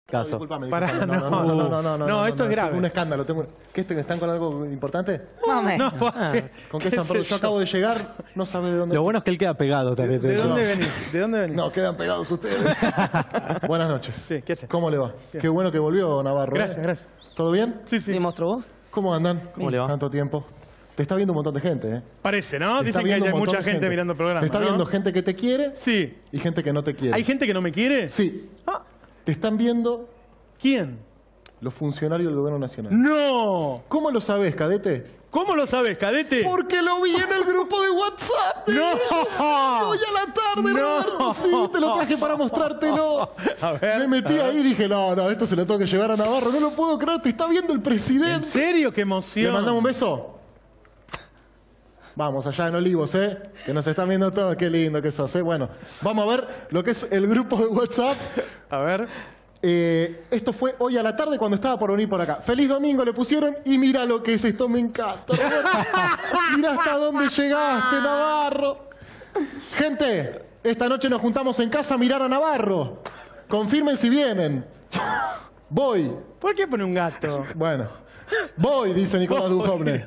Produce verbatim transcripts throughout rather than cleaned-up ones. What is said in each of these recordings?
Caso. No, disculpame, Pará, disculpame. no, No, no, no, no, no, no, no, esto es grave. Tengo un escándalo. Tengo... ¿Qué están con algo importante? Mame. No, Ah, ¿qué- ¿Con qué qué están? sé Yo, yo acabo de llegar, no sabe de dónde. Lo bueno es que él queda pegado también. ¿De dónde No. venís? ¿De dónde venís? No, quedan pegados ustedes. Buenas noches. Sí, ¿qué haces? ¿Cómo le va? Qué bueno que volvió, Navarro. ¿eh? Gracias, gracias. ¿Todo bien? Sí, sí. ¿Mi monstruo vos? ¿Cómo andan? ¿Cómo le va? Tanto tiempo. Te está viendo un montón de gente, ¿eh? Parece, ¿no? Te está Dicen que hay, viendo un hay montón mucha de gente, mirando el programa, Te está ¿no? viendo gente que te quiere Sí. y gente que no te quiere. ¿Hay gente que no me quiere? Sí. Ah, Te están viendo ¿quién? los funcionarios del gobierno nacional. ¡No! ¿Cómo lo sabés, cadete? ¿Cómo lo sabes, cadete? Porque lo vi en el grupo de WhatsApp. de ¡No! Sí, hoy a la tarde, ¡No! Roberto. Sí, te lo traje para mostrártelo. A ver, Me metí a ver. ahí y dije, no, no, esto se lo tengo que llevar a Navarro. No lo puedo creer, te está viendo el ¿En presidente. serio? ¡Qué ¿Le emoción! mandamos un beso? Vamos, allá en Olivos, ¿eh? Que nos están viendo todos. Qué lindo que sos, ¿eh? Bueno, vamos a ver lo que es el grupo de WhatsApp. A ver. Eh, esto fue hoy a la tarde cuando estaba por venir por acá. Feliz domingo le pusieron y mira lo que es esto, me encanta. Mira hasta dónde llegaste, Navarro. Gente, esta noche nos juntamos en casa a mirar a Navarro. Confirmen si vienen. Voy. ¿Por qué pone un gato? Bueno. Voy, dice Nicolás Dujovne.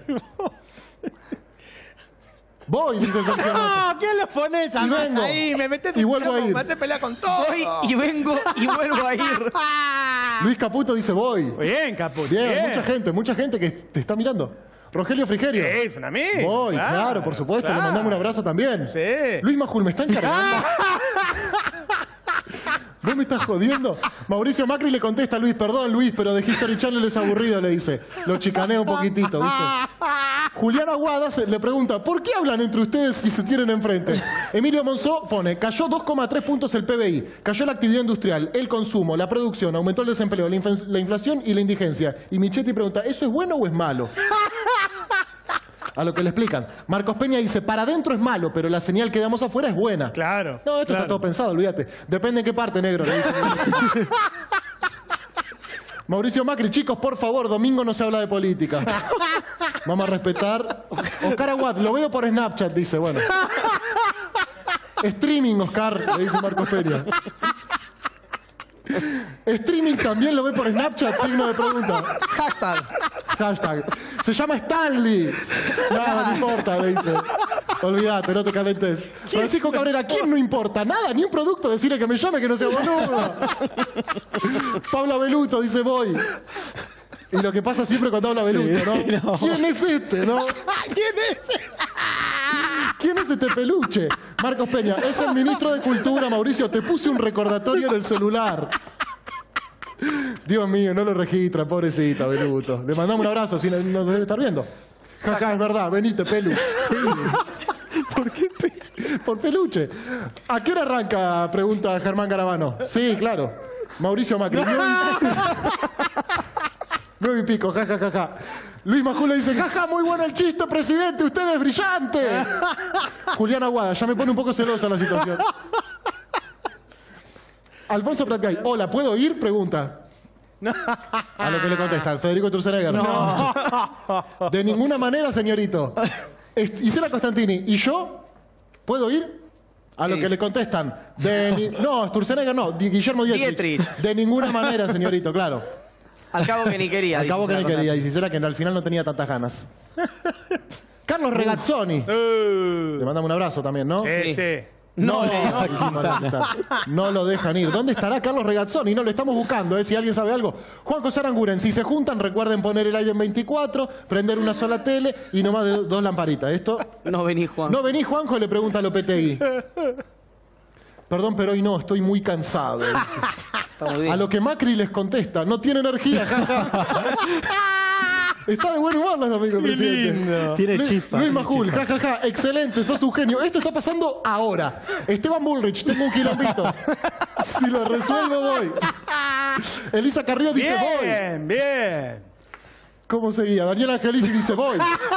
Voy, dice Sergio Massa. ¡No! ¿Qué lo pones Y vengo. ahí? Me metes Y un vuelvo a quilombo, ir. Me hace pelear con todo. Voy y vengo y vuelvo a ir. Luis Caputo dice voy. Bien, Caput. Bien, mucha gente, mucha gente que te está mirando. Rogelio Frigerio. Sí, es un amigo. Voy, claro, por supuesto, claro. le mandamos un abrazo también. Sí. Luis Majul, ¿me está encargando? ¿Vos me estás jodiendo? Mauricio Macri le contesta a Luis, perdón Luis, pero de History Channel es aburrido, le dice. Lo chicanea un poquitito, ¿viste? Julián Aguada se- le pregunta, ¿por qué hablan entre ustedes si se tienen enfrente? Emilio Monzó pone, cayó dos coma tres puntos el P B I, cayó la actividad industrial, el consumo, la producción, aumentó el desempleo, la, inf- la inflación y la indigencia. Y Michetti pregunta, ¿eso es bueno o es malo? A lo que le explican. Marcos Peña dice, para adentro es malo, pero la señal que damos afuera es buena. Claro. No, esto claro. está todo pensado, olvídate. Depende en qué parte, negro, le dicen. Mauricio Macri, chicos, por favor, domingo no se habla de política. Vamos a respetar. Oscar Aguad, lo veo por Snapchat, dice, bueno. Streaming, Oscar, le dice Marcos Peña. Streaming también lo ve por Snapchat, signo de pregunta. Hashtag. Hashtag. Se llama Stanley. Nada, no importa, le dice. Olvídate, no te calentes. Francisco Cabrera, ¿quién no importa? Nada, ni un producto. Decirle que me llame, que no sea boludo. Paula Beluto dice, voy. Y lo que pasa siempre cuando habla Beluto, ¿no? Sí, no. ¿Quién es este, no? ¿Quién es? ¿Quién es este peluche? Marcos Peña, es el ministro de Cultura, Mauricio. Te puse un recordatorio en el celular. Dios mío, no lo registra, pobrecita, Beluto. Le mandamos un abrazo, si no nos debe estar viendo. Jaja, es verdad, venite, pelu. ¿Por qué pe- Por peluche. ¿A qué hora arranca? Pregunta Germán Garabano. Sí, claro. Mauricio Macri. Nueve y pico, jaja, jaja. Luis Majula dice, jaja, muy bueno el chiste, presidente, usted es brillante. Julián Aguada, ya me pone un poco celosa la situación. Alfonso Pratgay, hola, ¿puedo ir? Pregunta. A lo que le contesta, Federico Turzenegger. No. De ninguna manera, señorito. Est- Isela Costantini, ¿y yo? ¿Puedo ir? A lo que le contestan. De ni- no, Sturzenegger no, Di- Guillermo Dietrich. Dietrich. De ninguna manera, señorito, claro. Al cabo que ni quería. Al cabo que dice ni Sara quería, Rosati. y Cisela que al final no tenía tantas ganas. Carlos Regazzoni. Le mandamos un abrazo también, ¿no? Sí, sí. No, no, no lo dejan ir. ¿Dónde estará Carlos Regazzoni? No, lo estamos buscando, ¿eh? Si alguien sabe algo. Juan Cosaranguren, si se juntan, recuerden poner el aire en veinticuatro, prender una sola tele y nomás de dos lamparitas. Esto. No vení, Juan. ¿No venís, Juanjo? Le pregunta a Lopetegui. Perdón, pero hoy no, estoy muy cansado. dice. Está muy bien. A lo que Macri les contesta, no tiene energía, jaja. Está de buen humor los amigos, presidente. Tiene Luis, chispa. Luis tiene Majul, chispa. jajaja, excelente, sos un genio. Esto está pasando ahora. Esteban Bullrich, tengo un quilombito. Si lo resuelvo, voy. Elisa Carrillo dice, voy. Bien, bien. ¿Cómo seguía? Daniela Angelici dice, voy.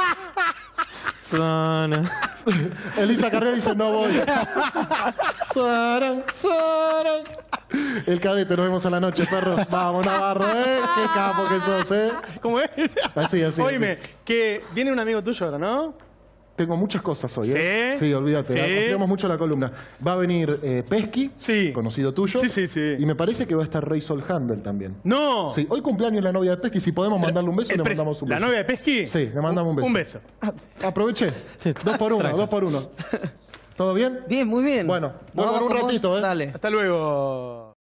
Sana. Elisa Carrillo dice, no voy. Saran, saran. El cadete, nos vemos a la noche, perros. Vamos, Navarro, ¿eh? Qué capo que sos, ¿eh? ¿Cómo es? Así, así. Oíme, así. que viene un amigo tuyo ahora, ¿no? Tengo muchas cosas hoy, ¿eh? ¿Sí? Sí, olvídate. ¿Sí? Confiamos mucho en la columna. Va a venir eh, Pesky, Sí. conocido tuyo. Sí, sí, sí. Y me parece que va a estar Rey Sol Handel también. No. Sí, hoy cumpleaños la novia de Pesky. Si podemos mandarle un beso, El le pres- mandamos un ¿La beso. novia de Pesky? Sí, le mandamos un beso. Un beso. Aproveché. Dos por uno, dos por uno. ¿Todo bien? Bien, muy bien. Bueno, Nos vuelvo en vamos un con vos. ratito, ¿eh? Dale. Hasta luego.